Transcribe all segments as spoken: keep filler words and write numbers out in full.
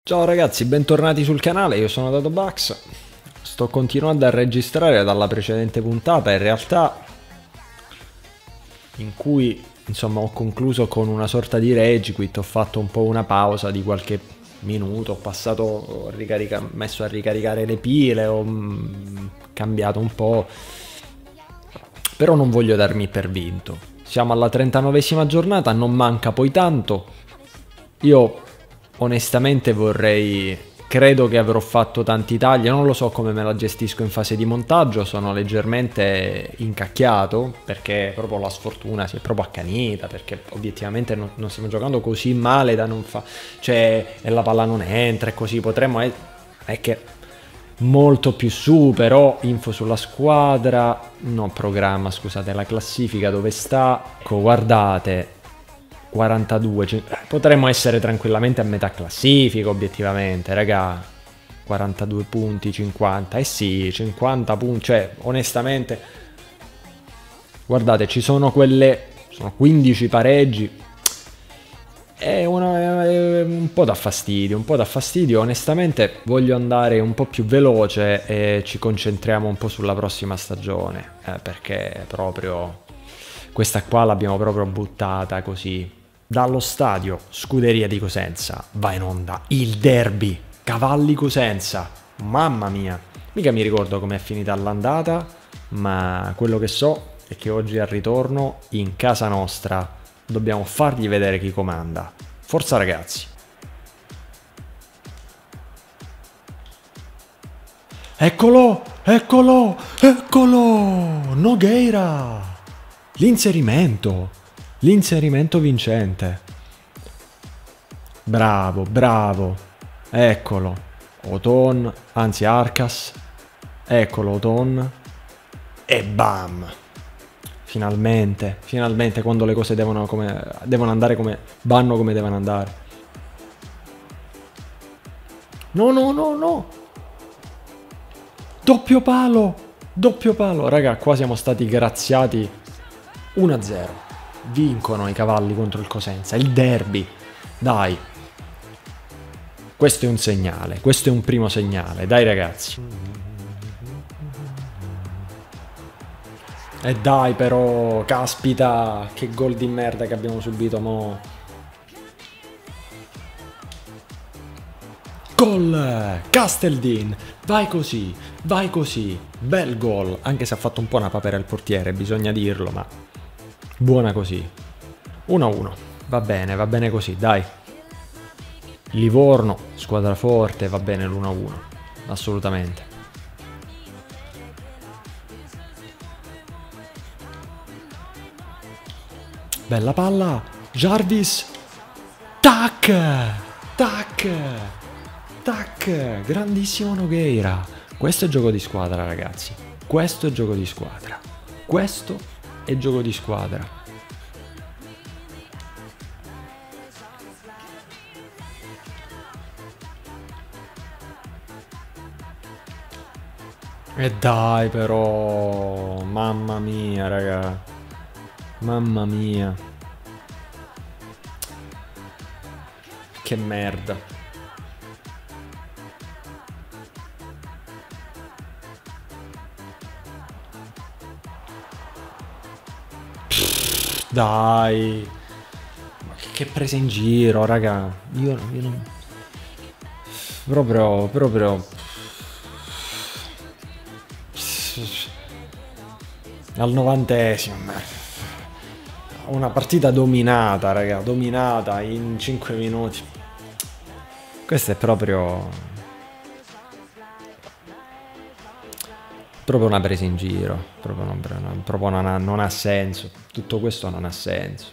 Ciao ragazzi, bentornati sul canale, io sono DadoBugs. Sto continuando a registrare dalla precedente puntata, in realtà in cui insomma ho concluso con una sorta di rage quit, ho fatto un po' una pausa di qualche minuto, ho passato, ho ricarica, messo a ricaricare le pile, ho mm, cambiato un po', però non voglio darmi per vinto. Siamo alla trentanovesima giornata, non manca poi tanto. Io onestamente vorrei, credo che avrò fatto tanti tagli, non lo so come me la gestisco in fase di montaggio, sono leggermente incacchiato perché proprio la sfortuna si è proprio accanita, perché obiettivamente non, non stiamo giocando così male da non fa, cioè e la palla non entra e così potremmo, è, è che molto più su, però info sulla squadra, no programma, scusate, la classifica dove sta, ecco guardate, quarantadue, cioè, potremmo essere tranquillamente a metà classifica obiettivamente, raga. Quarantadue punti, cinquanta, eh sì, cinquanta punti, cioè onestamente guardate, ci sono quelle, sono quindici pareggi, è, una, è un po' da fastidio, un po' da fastidio, onestamente voglio andare un po' più veloce e ci concentriamo un po' sulla prossima stagione, eh, perché proprio questa qua l'abbiamo proprio buttata così. Dallo stadio Scuderia di Cosenza va in onda il derby Cavalli Cosenza. Mamma mia, mica mi ricordo com'è finita l'andata, ma quello che so è che oggi al ritorno in casa nostra dobbiamo fargli vedere chi comanda. Forza ragazzi. Eccolo, eccolo, eccolo, Nogueira. L'inserimento. L'inserimento vincente. Bravo, bravo. Eccolo. Oton, anzi Arcas. Eccolo Oton. E bam. Finalmente, finalmente quando le cose devono, come, devono andare come vanno, come devono andare. No, no, no, no. Doppio palo. Doppio palo. Raga, qua siamo stati graziati uno a zero. Vincono i Cavalli contro il Cosenza, il derby, dai, questo è un segnale, questo è un primo segnale, dai ragazzi. E dai però, caspita, che gol di merda che abbiamo subito mo. Gol, Casteldin, vai così, vai così, bel gol, anche se ha fatto un po' una papera il portiere, bisogna dirlo, ma buona così. uno a uno. Va bene, va bene così, dai. Livorno, squadra forte, va bene l'uno a uno. Assolutamente. Bella palla. Jarvis. Tac! Tac! Tac! Grandissimo Nogueira. Questo è gioco di squadra, ragazzi. Questo è gioco di squadra. Questo è gioco di squadra. E dai però, mamma mia raga, mamma mia, che merda. Pff, dai, ma che presa in giro raga, io, io non... proprio, proprio... al novantesimo, una partita dominata raga, dominata in cinque minuti. Questo è proprio proprio una presa in giro, proprio, non, proprio non, ha, non ha senso, tutto questo non ha senso.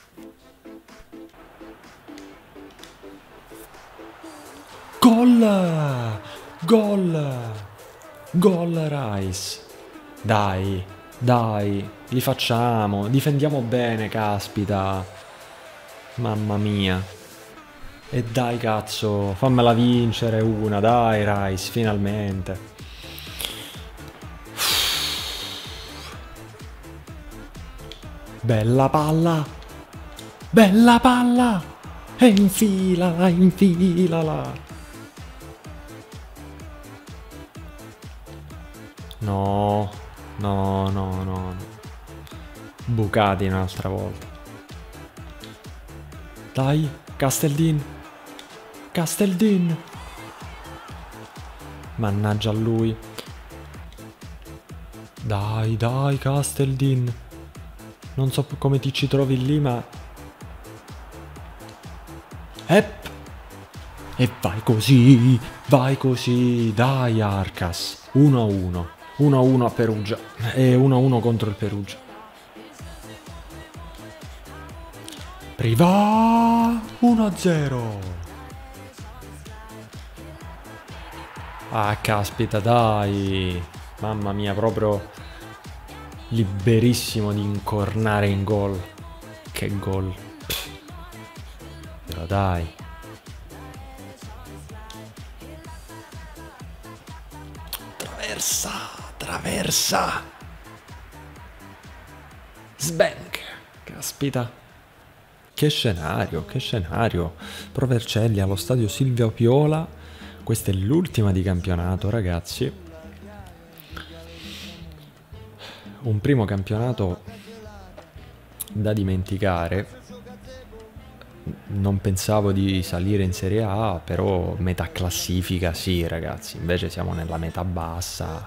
Gol, gol, gol Rice, dai. Dai, li facciamo, difendiamo bene, caspita. Mamma mia. E dai cazzo, fammela vincere una, dai Rice, finalmente. Bella palla. Bella palla. E infilala, infilala. No, no, no, no, no. Bucati un'altra volta. Dai, Casteldin. Casteldin. Mannaggia a lui. Dai, dai, Casteldin. Non so come ti ci trovi lì, ma... Ep. E vai così, vai così. Dai, Arcas. uno a uno. uno a uno a Perugia. E uno a uno contro il Perugia. Priva. uno a zero. Ah, caspita, dai. Mamma mia, proprio liberissimo di incornare in gol. Che gol. Pff. Però dai. Traversa, traversa. Sbank. Caspita. Che scenario, che scenario. Pro Vercelli allo stadio Silvio Piola. Questa è l'ultima di campionato, ragazzi. Un primo campionato da dimenticare. Non pensavo di salire in Serie A, però metà classifica sì, ragazzi. Invece siamo nella metà bassa.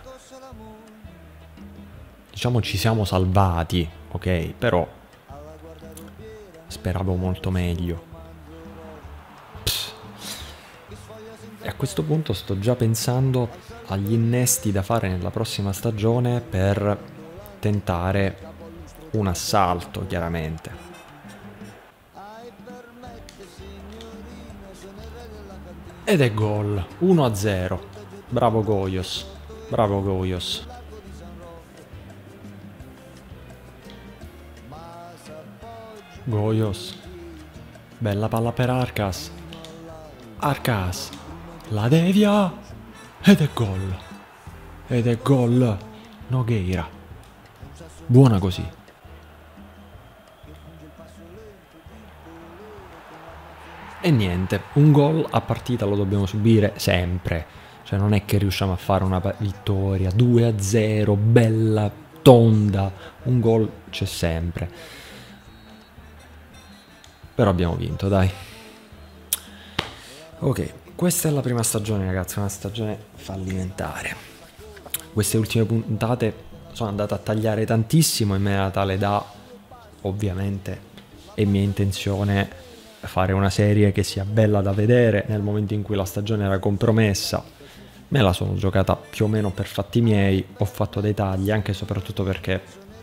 Diciamo ci siamo salvati, ok? Però speravo molto meglio. Pss. E a questo punto sto già pensando agli innesti da fare nella prossima stagione per tentare un assalto, chiaramente. Ed è gol, uno a zero. Bravo Goios, bravo Goios. Goios. Bella palla per Arcas. Arcas. La devia. Ed è gol. Ed è gol. Nogueira. Buona così. E niente, un gol a partita lo dobbiamo subire sempre. Cioè non è che riusciamo a fare una vittoria due a zero, bella, tonda. Un gol c'è sempre. Però abbiamo vinto, dai. Ok, questa è la prima stagione, ragazzi, una stagione fallimentare. Queste ultime puntate sono andate a tagliare tantissimo in maniera tale da, ovviamente, è mia intenzione fare una serie che sia bella da vedere. Nel momento in cui la stagione era compromessa, me la sono giocata più o meno per fatti miei, ho fatto dei tagli, anche e soprattutto perché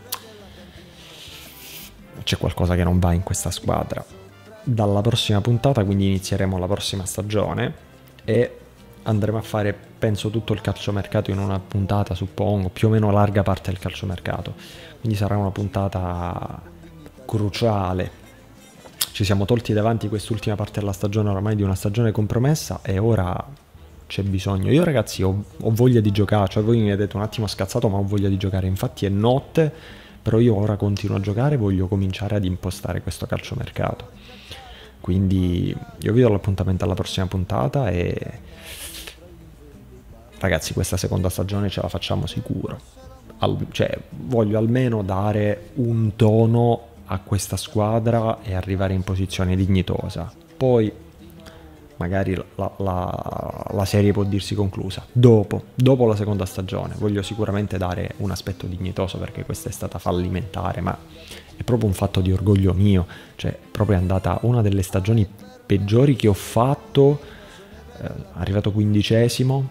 c'è qualcosa che non va in questa squadra. Dalla prossima puntata, quindi inizieremo la prossima stagione e andremo a fare, penso, tutto il calciomercato in una puntata, suppongo, più o meno larga parte del calciomercato. Quindi sarà una puntata cruciale. Ci siamo tolti davanti quest'ultima parte della stagione, ormai di una stagione compromessa, e ora c'è bisogno. Io, ragazzi, ho, ho voglia di giocare, cioè voi mi vedete un attimo scazzato, ma ho voglia di giocare. Infatti è notte, però io ora continuo a giocare e voglio cominciare ad impostare questo calciomercato. Quindi io vi do l'appuntamento alla prossima puntata e ragazzi, questa seconda stagione ce la facciamo sicuro. Al, cioè voglio almeno dare un tono a questa squadra e arrivare in posizione dignitosa. Poi magari la, la, la serie può dirsi conclusa dopo, dopo la seconda stagione. Voglio sicuramente dare un aspetto dignitoso, perché questa è stata fallimentare, ma è proprio un fatto di orgoglio mio. Cioè proprio è andata una delle stagioni peggiori che ho fatto, eh, arrivato quindicesimo,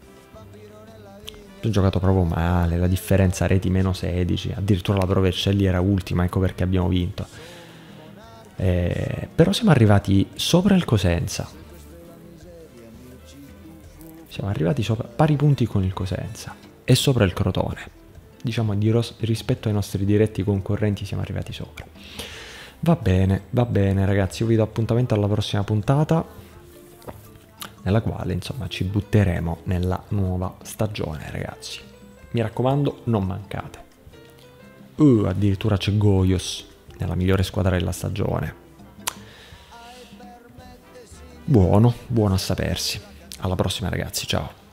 ho giocato proprio male, la differenza reti meno sedici, addirittura la Pro Vercelli era ultima, ecco perché abbiamo vinto. Eh, però siamo arrivati sopra il Cosenza, siamo arrivati sopra, pari punti con il Cosenza e sopra il Crotone. Diciamo di ros- rispetto ai nostri diretti concorrenti siamo arrivati sopra. Va bene, va bene ragazzi, io vi do appuntamento alla prossima puntata, nella quale insomma ci butteremo nella nuova stagione, ragazzi. Mi raccomando, non mancate. Uh, addirittura c'è Goios nella migliore squadra della stagione. Buono, buono a sapersi. Alla prossima ragazzi, ciao.